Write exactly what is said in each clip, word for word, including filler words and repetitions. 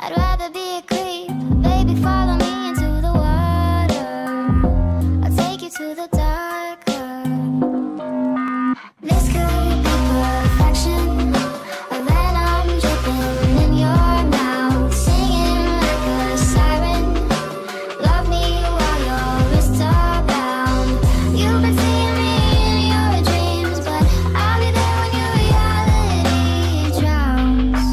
I'd rather be a creep. Baby, follow me into the water. I'll take you to the darker. This could be perfection. A venom dripping in your mouth, singing like a siren. Love me while your wrists are bound. You've been seeing me in your dreams, but I'll be there when your reality drowns.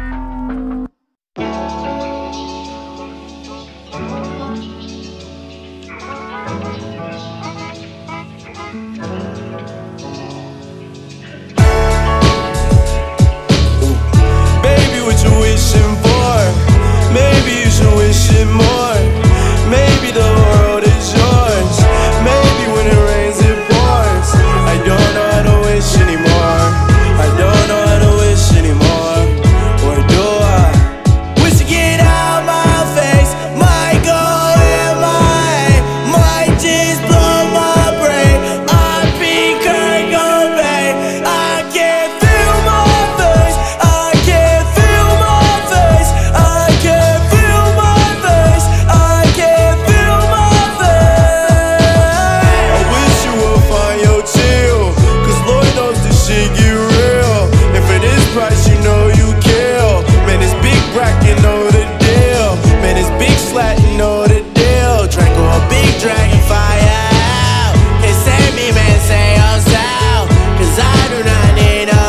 Baby, what you wishing for? Maybe you should wish it more. Maybe the world is yours. Maybe when it rains it pours. I don't know how to wish anymore. I don't know how to wish anymore. Or do I? Wish to get out my face. Might go in my might just blow my brain. I be Kurt Cobain. I can't feel my face. I can't feel my face. I can't feel my face. I can't feel my face. I wish you would find your chill, cause Lord knows this shit get real. And for this price you know you kill. Man, it's big rack, you know the deal. Man, it's big slat, you know the deal. Draco a big dragon fire out. Can't save me, man, say yourself, cause I do not need no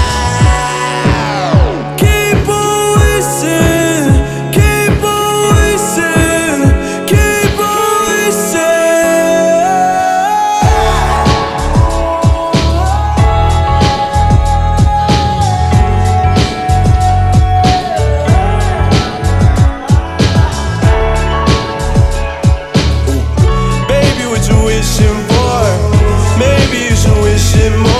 help. Keep on wishing, keep on wishing, keep on wishing. Baby, what you wishing for? Maybe you should wish it more.